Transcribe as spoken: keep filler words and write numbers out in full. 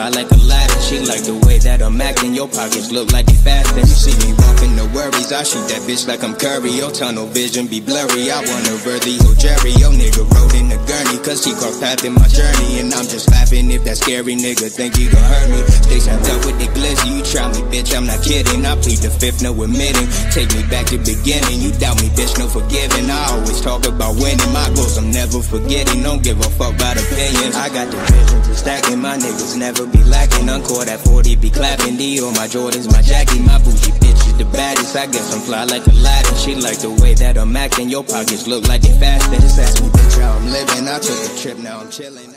fly like Aladdin. She like the way that I'm acting. Your pockets look like they fasting. You see me walking the worries, I shoot that bitch like I'm Curry. Your tunnel vision be blurry. I want a worthy or Jerry. Your nigga rode in the gurney, cause he crossed path in my journey. And I'm just laughing if that scary nigga think he gon' hurt me. Sticks I dealt with the glizzy, you try me, bitch, I'm not kidding. I plead the fifth, no admitting. Take me back to beginning, you doubt me, bitch, no forgiving. I always talk about winning, my goals I'm never forgetting. Don't give a fuck about opinions. I got the vision to stacking, my niggas never be lacking. Uncored at forty, be clapping. D on my Jordans, my Jackie, my bougie bitch is the baddest. I guess I'm fly like Aladdin. She like the way that I'm acting. Your pockets look like they fasting. Just ask me, bitch, how I'm living. I took a trip, now I'm chilling.